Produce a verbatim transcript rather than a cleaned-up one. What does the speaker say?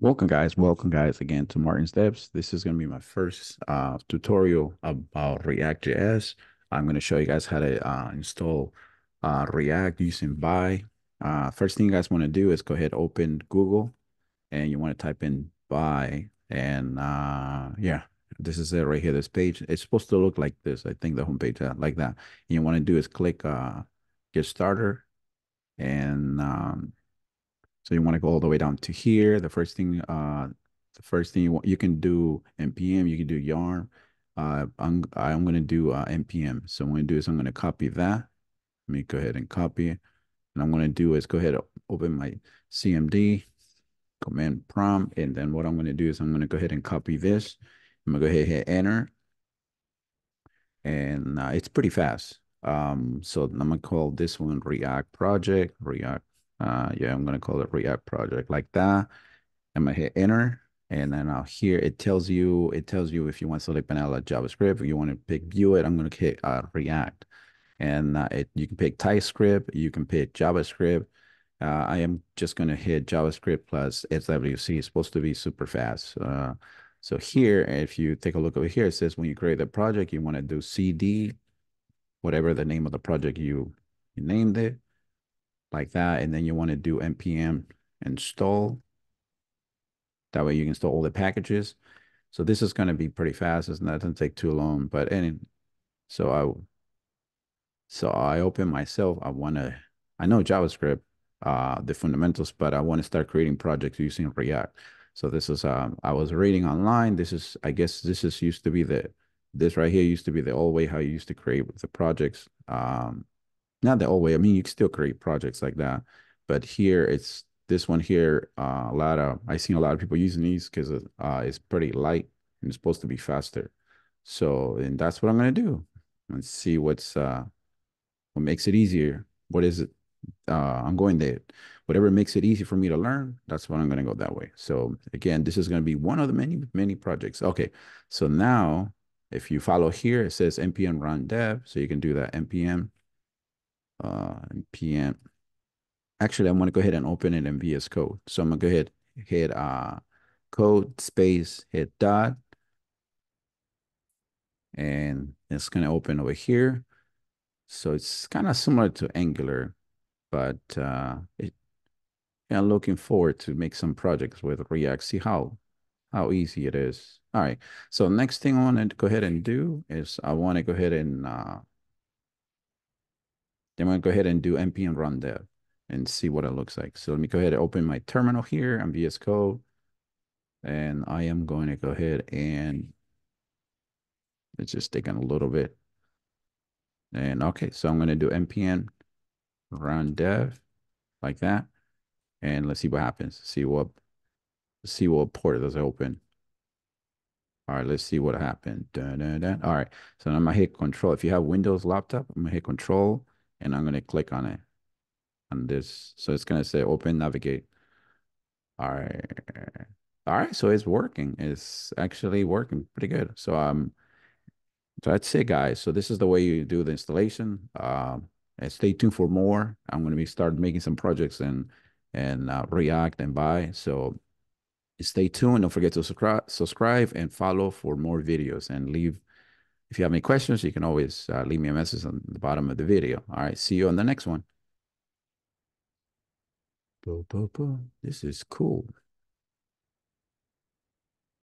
Welcome guys, welcome guys again to MartinDevs. This is going to be my first uh, tutorial about React J S. I'm going to show you guys how to uh, install uh, React using Vite. Uh, first thing you guys want to do is go ahead, open Google, and you want to type in Vite. And uh, yeah, this is it right here, this page. It's supposed to look like this. I think the homepage uh, like that. And you want to do is click uh, Get Starter. And um, so you want to go all the way down to here. The first thing, uh, the first thing you want, you can do N P M, you can do yarn. Uh, I'm I'm gonna do uh, N P M. So what I'm gonna do is I'm gonna copy that. Let me go ahead and copy it. And I'm gonna do is go ahead and open my C M D command prompt, and then what I'm gonna do is I'm gonna go ahead and copy this. I'm gonna go ahead and hit enter, and uh, it's pretty fast. Um, so I'm gonna call this one React project, React. Uh, yeah, I'm gonna call it React project like that. I'm gonna hit enter, and then out here it tells you it tells you if you want to select vanilla JavaScript, if you want to pick Vue it. I'm gonna hit uh, React, and uh, it you can pick TypeScript, you can pick JavaScript. Uh, I am just gonna hit JavaScript plus S S W C. It's supposed to be super fast. Uh, so here, if you take a look over here, it says when you create the project, you want to do C D, whatever the name of the project you you named it, like that, and then you want to do N P M install. That way you can install all the packages. So this is going to be pretty fast. It's not going to take too long. But any, so I so I open myself. I want to. I know JavaScript, uh, the fundamentals, but I want to start creating projects using React. So this is um, I was reading online. This is I guess this is used to be the this right here used to be the old way how you used to create the projects. Um, not the old way. I mean, you can still create projects like that, but here it's this one here. Uh, a lot of I seen a lot of people using these because uh, it's pretty light and it's supposed to be faster. So, and that's what I'm gonna do. Let's see what's uh what makes it easier. What is it? Uh, I'm going there. Whatever makes it easy for me to learn, that's what I'm gonna go that way. So again, this is gonna be one of the many many projects. Okay, so now if you follow here, it says N P N Run Dev, so you can do that N P M uh, N P M. Actually, I'm going to go ahead and open it in V S Code. So I'm going to go ahead, hit uh, code space, hit dot, and it's going to open over here. So it's kind of similar to Angular, but uh, it, I'm looking forward to make some projects with React, see how how easy it is. All right. So next thing I want to go ahead and do is I want to go ahead and uh, then I'm going to go ahead and do N P N Run Dev and see what it looks like. So let me go ahead and open my terminal here on V S Code. And I am going to go ahead and it's just taking a little bit. And okay, so I'm going to do N P N Run Dev like that. And let's see what happens. See what see what port does it open. All right, let's see what happened. Dun, dun, dun. All right, so I'm gonna hit control. If you have Windows laptop, I'm gonna hit control and I'm gonna click on it on this. So it's gonna say open navigate. All right. All right, so it's working. It's actually working pretty good. So um so that's it, guys. So this is the way you do the installation. Um, and stay tuned for more. I'm going to be start making some projects and and uh, React and Vite. So stay tuned. Don't forget to subscribe, subscribe and follow for more videos. And leave if you have any questions, you can always uh, leave me a message on the bottom of the video. All right, see you on the next one. Boom, boom, boom. This is cool.